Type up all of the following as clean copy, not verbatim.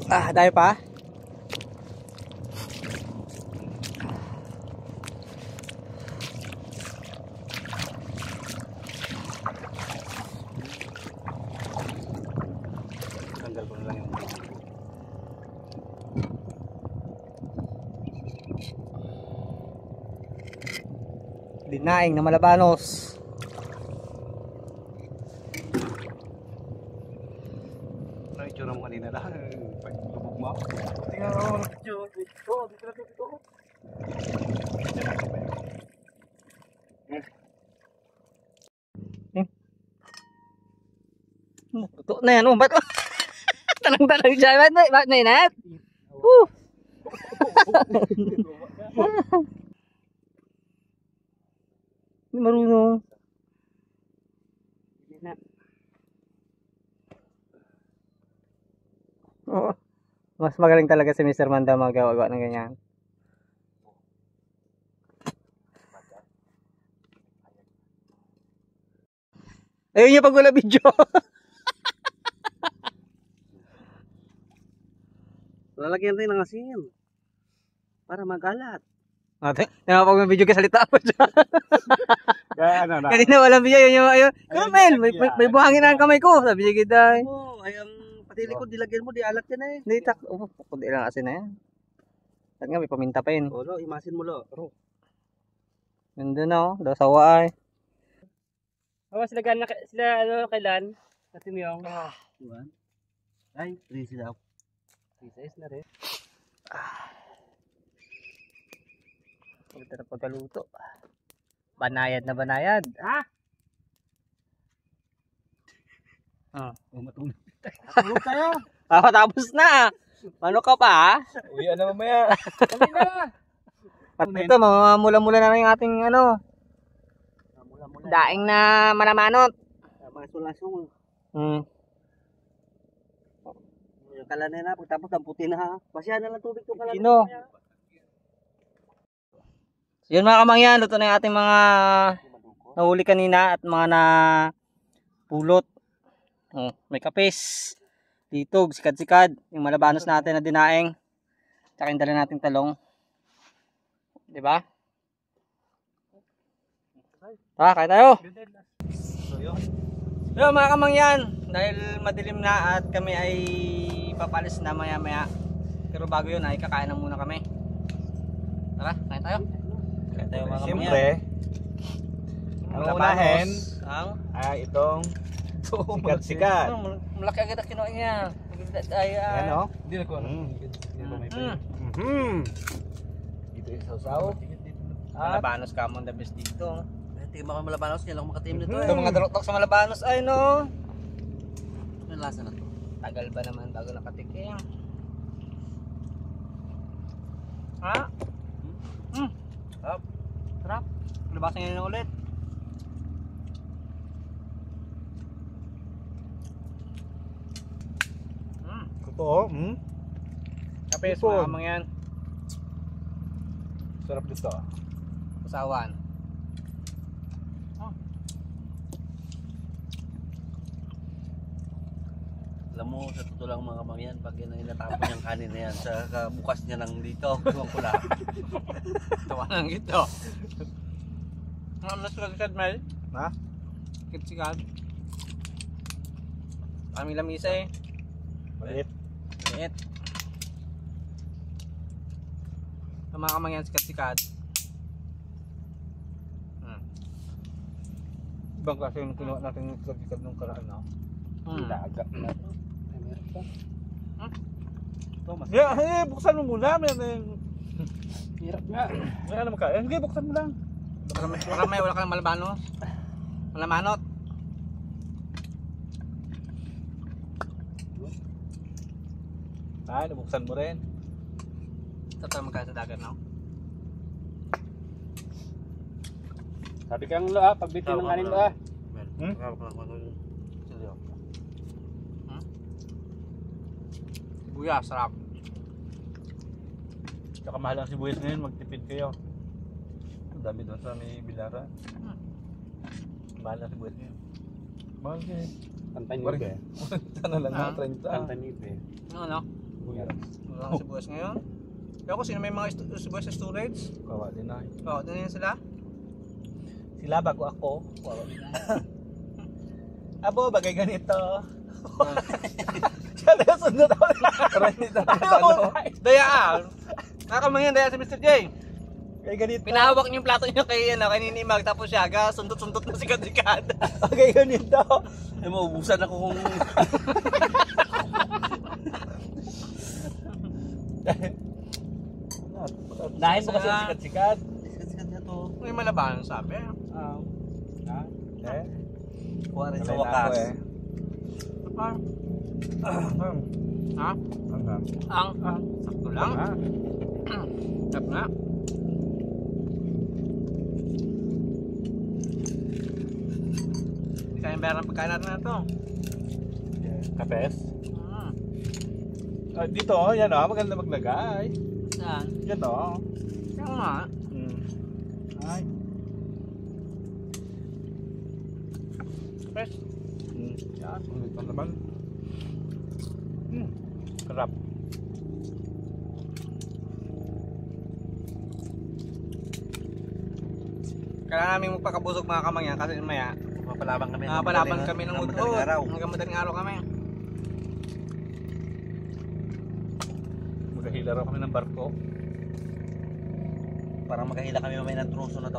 Dahil pa? Tanggal ko na lang yung Dinaing na malabanos. ano yung tsura mo kanina lang. Pag-lubog mo. Tingnan mo. Dito. Ito na yan. Ba't? Tanang-tanang siya. Ba't na inat? Hindi marunong. Oo. Mas magaling talaga si Mr. Manda magawa ng ganyan. Ayun yung pag wala video. Lalagyan rin ng asin. Para magalat. Ate, pag may video ka salita pa siya. Ano na? Kanina walang video. Ayun. Karamel, may buhangin na ang kamay ko. Sabi niya kita. Oo, ay ang pati likod dilagyan mo, di alat yan eh. Hindi, kundi lang asin na yan. At nga, may paminta pa yun. Lo, imasin mo lo. Ganda na, daw sawa ay. Sila kailan? Kasi Miyong. Diba? Ay, 3 sila ako. 3 size na rin. Ito na pagkaluto. Banayad na banayad. Matulog. Tulog tayo. Tapos na. Ano ka pa? Uwi na mamaya. At ito, mamula-mula na lang yung ating daing na manamanot. Mga sulasong. Yung kalanay na, pagtapos ang puti na ha. Pasya na lang tubig itong kalanay. Sino? Yun mga kamangyan, luto na yung ating mga nahuli kanina at mga napulot. May kapis, litog, sikad-sikad, yung malabanos natin na dinaing, tsaka yung dala nating talong. Diba? Kaya tayo! Yo mga kamangyan, dahil madilim na at kami ay papalis na maya maya. Pero bago yun ay kakain na muna kami. Tara, kain tayo. Kain tayo mga kamangyan. Siyempre, ang unahin ay itong sikat-sikat. Malaki agad ang kinuha niya. Yan o. Hindi na ko. Dito yung sausaw. Malabanos ka mo the best dito. Tingin mo malabanos niya lang makatim nito Ito mga daloktok sa malabanos ay no. Anong lasa na to? Tagal ba naman bago nakatikim? Ha? Sarap. Sarap. Labasan niya na ulit. Totoo. Kapes mga kamangyan. Sarap dito. Usawan. Alam mo, sa totoo lang mga kamangyan, pag yan ang inatapon yung kanin na yan, sa bukas niya nang dito, tuwang ko lang. Tawa lang ito. Ang mas lagkad, Mel? Ha? Sikad-sikad. Kami lamisa eh. Maliit. Maliit. Sa mga kamangyan, sikad-sikad. Ibang kasi yung kinuha natin yung sikad-sikad nung karaan na. Laga na ito. Ito, mas... buksan mo muna. Hirap nga. Wala naman ka. Sige, buksan mo lang. Maramay, wala ka ng malabanos. Malamanot. Ay, nabuksan mo rin. Ito tayo magkaya sa dagat, no? Sabi kang lo pagbitin ng kanin lo Sibuyas, sarap. Tsaka mahal ang sibuyas ngayon, magtipid kayo. Ang dami doon sa may bilara. Mahal ang sibuyas ngayon. Mahal ngayon. Pantanibe. Sana lang na, 30. Pantanibe. Ano? Wala kang sibuyas ngayon. Pero kung sino may mga sibuyas sa storage? Kawa din na. Oo, doon yan sila. Sila bago ako. Abo, bagay ganito. Siya na sundot ako. Dayaan. Nakamangyan, dayaan si Mr. J. Bagay ganito. Pinahawak niyo yung plato niyo kay Ninimag, tapos siya, sundot-sundot na sikat-sikat. Bagay ganito. Ay, maubusan ako kung... Dahil mo kasi sikat-sikat. Sikat-sikat na to. May malabanan sabi. Kuha rin sa wakas. Ha? Ang? Sakto lang. Tap na. Hindi kayang bayaran ng pagkain natin na ito. Kapes? Dito, yan o. Maganda maglagay. Saan? Yan o. Yan nga. Ay. Fresh. Yan. Ulit pa naman. Sarap. Kailangan namin magpakabusog mga kamangyan kasi maya Mapalaban kami. ng udod. Hanggang madaling araw kami. Magkahila raw kami ng barko. Para makahila kami mamaya ng truso na to.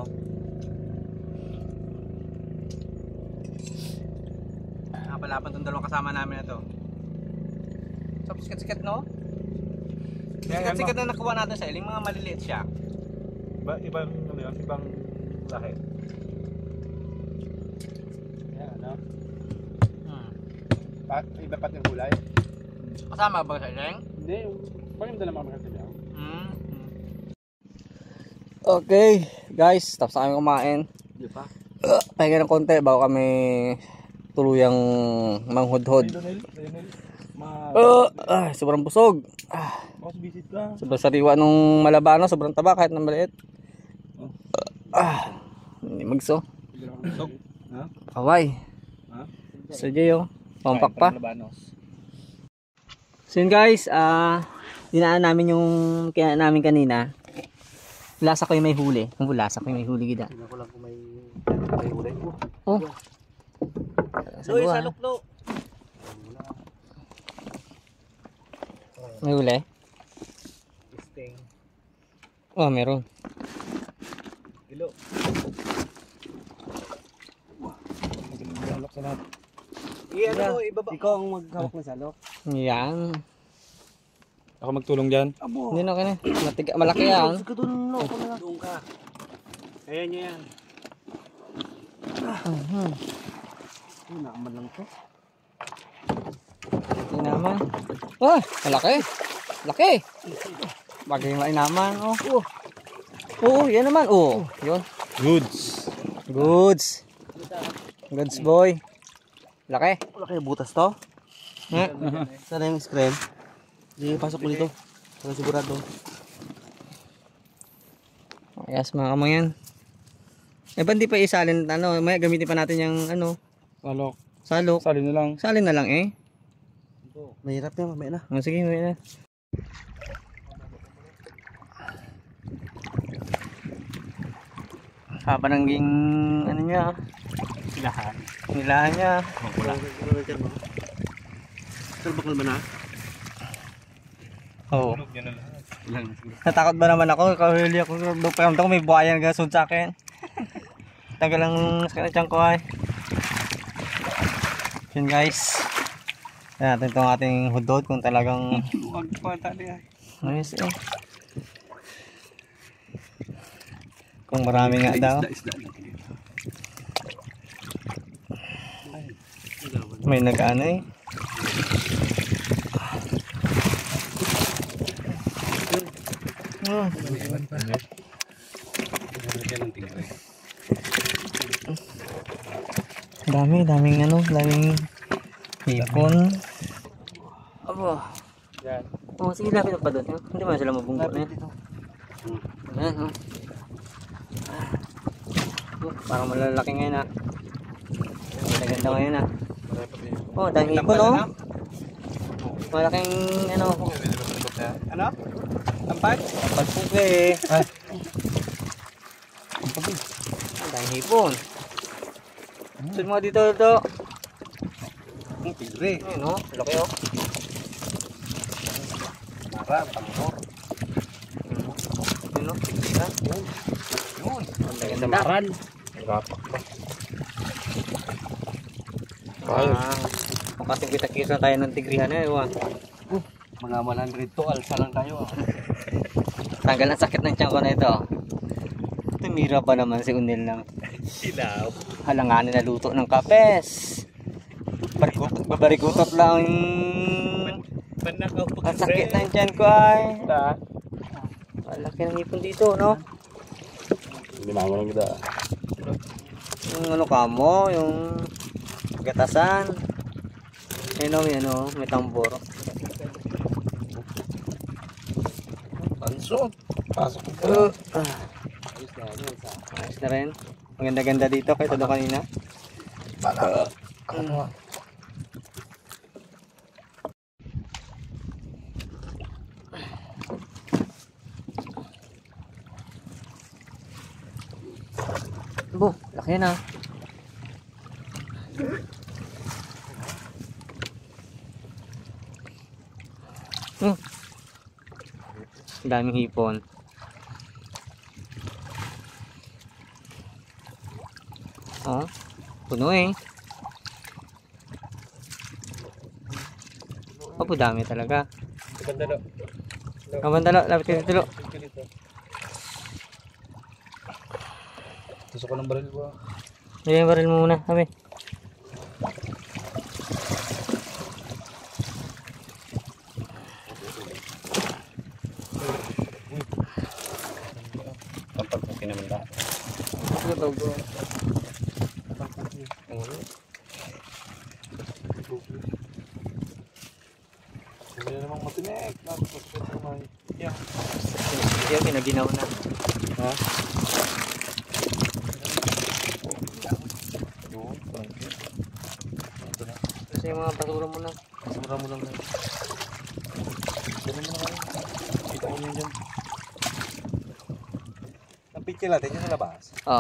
Napalaban itong dalawang kasama namin na to. So, sikat-sikat no? Sikat-sikat na nakuha natin sa iling, mga maliliit siya. Ibang ano yun? Ibang lahi. Yan, ano? Iba pati yung gulay. Kasama ba sa iling? Hindi, parang dala mga kasi lang. Okay, guys, tapos na kami kumain. Di pa? Pahinga ng konti bago kami tuluyang manghudhod. Sobrang busog. Mas visit ka. Sobrang sariwa nung malabano, sobrang taba kahit na maliit. Hindi magso. Kaway. So Jay, pampak pa. So yun guys, dinaan namin yung kaya namin kanina. Lasa ko yung may huli. Kung lasa ko yung may huli gida. Tingnan ko lang kung may huli ko. Oh. Doy, sa luklo. May huli? Sting. Oh, meron. Kilo. Salok sa lahat. Ano mo, ibaba. Ikaw ang maghawak ng salok. Yan. Ako magtulong dyan. Hindi na kanya. Malaki yan. Doon ka. Ayan niya yan. Nakaman lang to. Hindi naman. Oh, malaki. Laki. Bagay mainaman. Oh. Oo, yan naman. Oh, yun. Goods. Goods. Goods boy. Laki. Wala kayo butas to? Sana yung screen. Hindi, pasok ko dito. Sana sigurado. Yes, mga kamangyan. Eh, ba't di pa isalin, may gamitin pa natin yung, Salok. salok. Sali na lang. Salin na lang eh. Mahirap yan, mamaya na. Oh, sige, may na. Haba ng ging, niya. Ilahan. Nilahan niya. Sir, bakal ba na? Oo. Tulog yan na lahat. Natakot ba naman ako? Kahuli ako. Pakamta ko may buhayan gasod sa akin. Tagal lang sa kanatiyang ko ay. Yun guys. Yan natin itong ating hudod kung talagang Huwag pa tali ay. ayos eh. Kung marami nga daw. Isda lang dito. May nag-ano eh. Daming hipon. Abo. Yan. Oh, sige lapit pa doon. Hindi man sila mabunggo na. Ayan, oh. Parang malalaki ngayon ah. Ganda ngayon ah. Oh, daming hipon oh. Malaking ano, Ano? Tampad? palpuke. Ay. Ang daming hipon. Sunod mo dito ito. Ang pigre. Ayun o, laki o. Mara, pamor. Ayun o. Yun. Ang ganda ba? Maran. Rapak pa. Makasing kita-kita tayo ng tigrihan eh. Mga 100 to, alsa lang tayo. Tanggal ang sakit ng tiyan ko na ito. Tumira pa naman si Unil ng Silaw. halanganin na luto ng kapes. Babarikutot lang yung Panakaw pa ang sakit ng tiyan ko ay. Malaki ng ipon dito, no? Hindi mamulang kita. Yung ano ka mo, yung gatasan. Ayun o, may tambor. Pansot. Pasok ko pa. Ayos na rin. Maganda-ganda dito kaysa doon kanina. Bo, laki na. Ang daming hipon. Oh, puno eh. Opo, dami talaga. Bandalo. Kabandalo, lapit ka dito. Tusok ko ng baril ko. Lagyan yung baril mo muna, kami. Tampad po kinamanda. Hindi namang matinik. Napasok naman. Yeah. Yung pinaginaw na. Ha? Kasi yung mga basura mo na. Masura mo lang. Ganun mo na kayo. Kita ko niyan dyan. Ang picture natin dyan sa labas. Oo.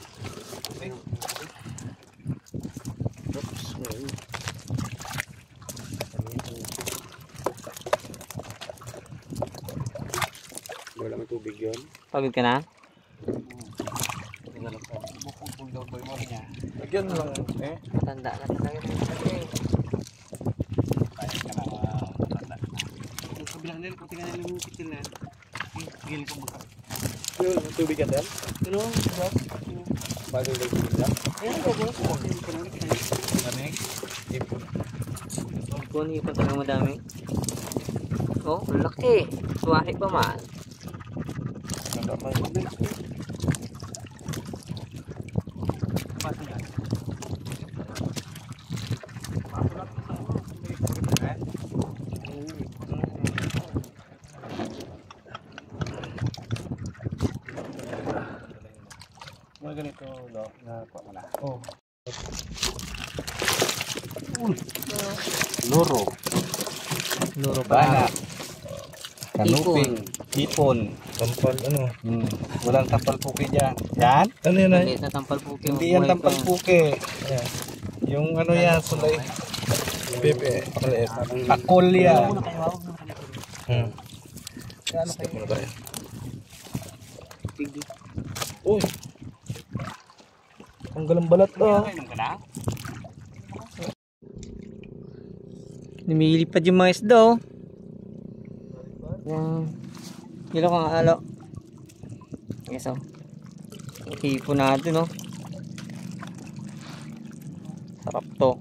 Wala may tubig yun. Pagod ka na? Lagyan mo lang. Eh. Matanda na talaga. Kaya ka na matanda. Yung kabilang nila, kung tingnan nila yung picture na yan. Gilin ko magka. Yung tubig ka din? Ano? Bago yung tubig na? Ayan, bago. Manik. Ipon. Kung ano yung talaga madami. Oh, laki. Suwahi pa man. Ganda pa yun. Pasok yan. Mga ganito, lo, na kuha mo na. Oh. Loro, Luro bana, pa. kanuping, ipon. Tampal ano? Walang tampal puki dyan. Yan? Ano yan ay? Maliit na tampal puki. Hindi yan tampal puki. Yan. Yung ano yan, sulay. Bebe. Maliit. Akol yan. Step muna tayo. Uy, Ang galang balat ba? kainom ka na? Lumilipad yung mga isda oh. Yan. Hilo kang alo. Yes oh. Hipon natin oh. Sarap to.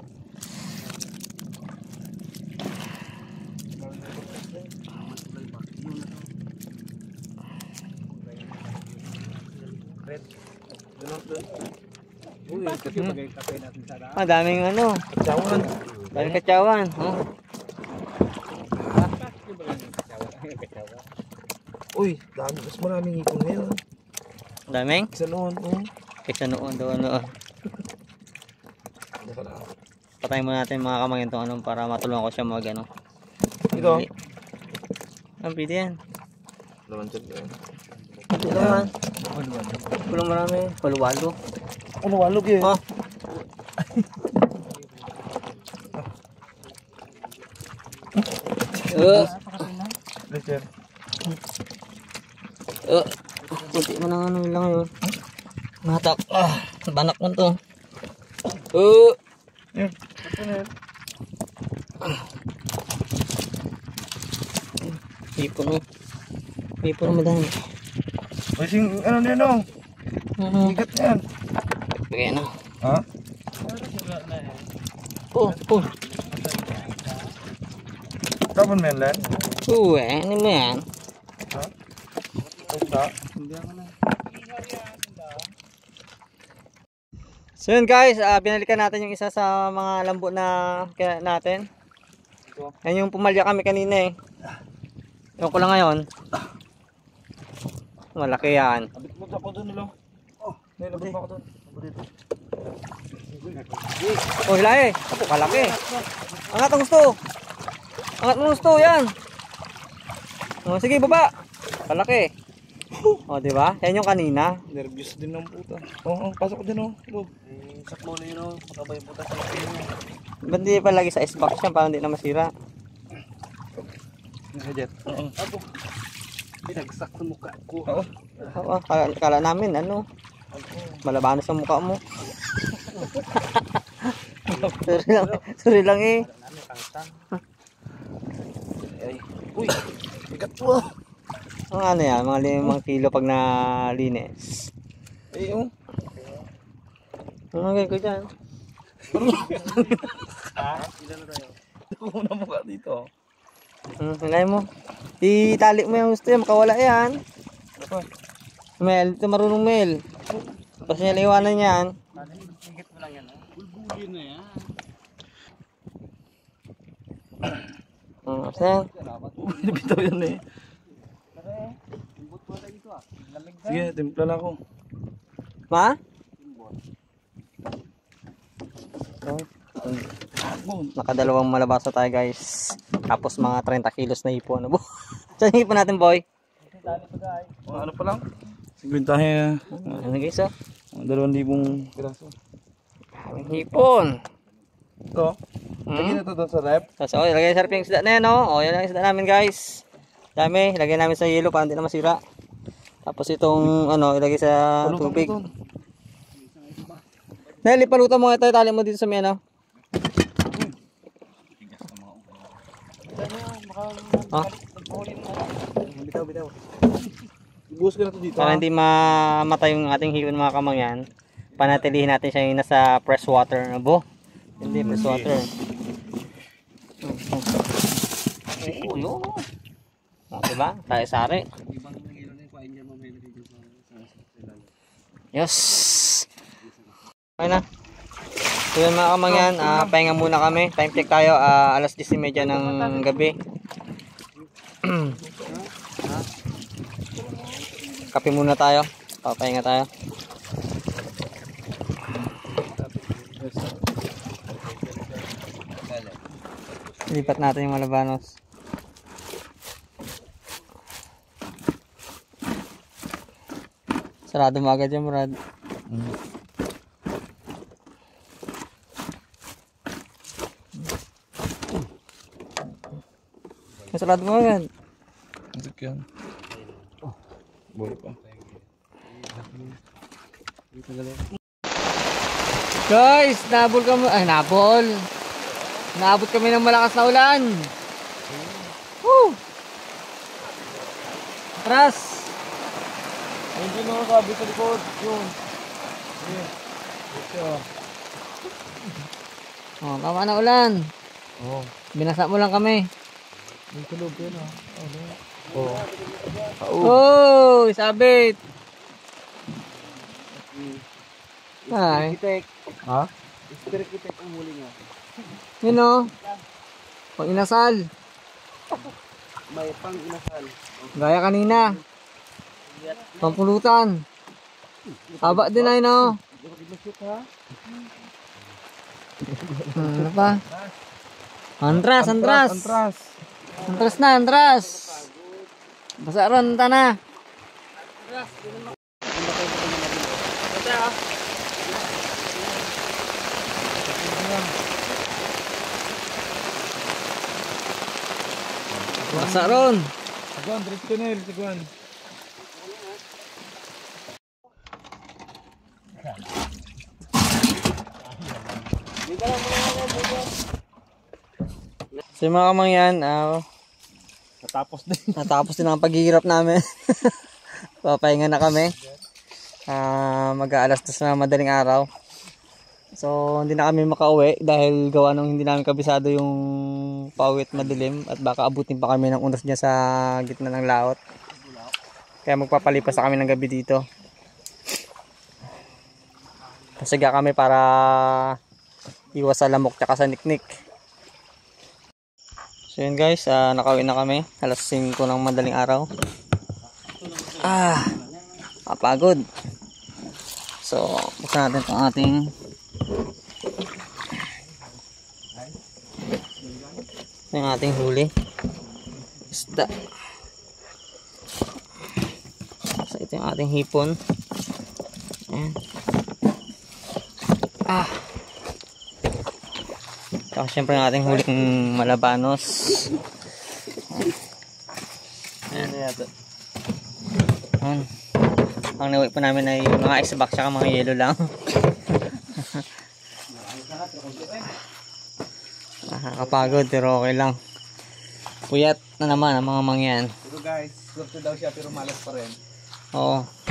Ah, daming ano. Cawan. Daming katsawan. Oh. Uy, dami. Mas maraming ipon ngayon. Daming? Sa noon. Oh. Kaysa noon doon noon. Ano ka na? Patayin mo natin mga kamangin to ano para matulungan ko siya mag ano. Ito. Ang pili yan. Laman dyan. Hindi naman. Kulang marami. Paluwalo. Ano, walog eh. Oh. Lecher. Kunti mo nang ano lang yun. Matak. Banak mo to. Yan. Ito na yan. Hipon mo. Hipon mo madami. Masing, ano din oh. Higat na yan. Bigay na. Ha? Oh. Kapon mo yan, Len? Ano mo yan? Basta. So yun guys, binalikan natin yung isa sa mga lambo na natin. Yan yung pumalya kami kanina eh. Yung ko lang ngayon. Malaki yan. Abit mo ako doon nilo. Oh, nilabot mo ako doon. Oh hila eh. Ako kalaki. Angat ang gusto. Angat mo gusto yan. Oh, sige baba. Kalaki. Oh di ba? Yan yung kanina. Nervous din ng puta. Oo, pasok din oh. Sakmo na yun, makabay puta sa akin. Ba't di pa lagi sa icebox yan para hindi na masira? Jet. Abo. Pinagsak ng mukha ko. Oo. Oo, kala namin ano. Malabanas ang mukha mo. Sorry lang eh. Uy, bigat po. Ang ano yan, mga 5 kilo pag nalinis. Eh, oh. Ang gagawin ko dyan. Ako na mukha dito. Hilay mo. Itali mo yung gusto yan, makawala yan. Apa? Mel, ito marunong Mel. Tapos niya liwanan yan. Bulbulin na yan. Saan? Bitaw yan eh. Sige, timpla na ako. Ma? Nakadalawang malabasa tayo guys. Tapos mga 30 kilos na hipon. Saan yung hipon natin boy? Ano pa lang? Sigwintahe. Ano guys oh? 2,000 piraso. Daming hipon. Ito. Lagi na ito doon sa rep. Tapos ilagay sa yung isda na yan oh. O yan ang isda namin guys. Dami. Ilagay namin sa yelo para hindi na masira. Tapos itong ano ilagay sa tubig. Nelly, palutan mo ito. Itali mo dito sa may ano. Oh. Bitaw. Ibuhos ko na ito dito. Para hindi mamatay yung ating hipon mga kamangyan, panatilihin natin siya yung nasa fresh water na bo. Hindi fresh water. Oh, yun. Oh, diba? Sari-sari. Yes. Okay na. So yun mga kamangyan, pahinga muna kami. Time check tayo, alas 10:30 ng gabi. Kape muna tayo. Papahinga tayo. Lipat natin yung malabanos. Sarado mo agad yan, Murad. Sarado mo agad. Masik yan. Buhay pa. Guys, nabol kami. Ay, nabol. Naabot kami ng malakas na ulan. Woo! Atras. Ayun din ako sabi sa likod. Yun. Oh, tama na ulan. Oo. Binasa mo lang kami. May kulog yun ah. Oo. Oh, sabit. Ay. Ha? Architect ang huli niya. Yun o. Pang inasal. May pang inasal. Gaya kanina. Pampulutan. Haba din ay no. Ano pa? Antras. Antras. Antras na, antras. Basaron, tana. Basaron. Tiguan, diretso na yun, tiguan. So yung mga kamangyan, Natapos din. natapos din ang paghihirap namin. Papahinga na kami. Mag-aalas 2 na madaling araw. So hindi na kami makauwi dahil gawa nung hindi namin kabisado yung pauwit madilim at baka abutin pa kami ng unos niya sa gitna ng laot. Kaya magpapalipas na kami ng gabi dito. Pasiga kami para iwas sa lamok tsaka sa niknik. So yun guys, nakauwi na kami. Alas 5 ng madaling araw. Kapagod. So, buksan natin itong ating yung ating huli. Isda. So, ito yung ating hipon. Ayan. Tapos syempre yung ating huling malabanos. Ayan. Ayan. Ang nawi po namin ay mga ice-box saka mga yelo lang. Nakakapagod pero okay lang. Puyat na naman ang mga mangyan. Pero guys, swerte daw siya pero malas pa rin. Oo.